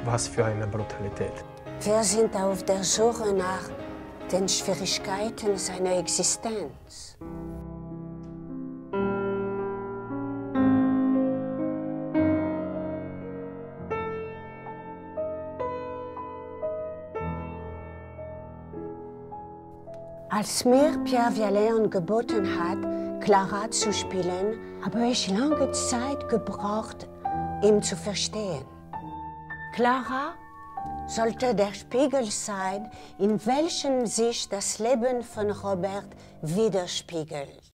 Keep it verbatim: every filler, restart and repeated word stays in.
Was für eine Brutalität. Wir sind auf der Suche nach den Schwierigkeiten seiner Existenz. Als mir Pierre Vialet geboten hat, Clara zu spielen, habe ich lange Zeit gebraucht, ihn zu verstehen. Clara sollte der Spiegel sein, in welchem sich das Leben von Robert widerspiegelt.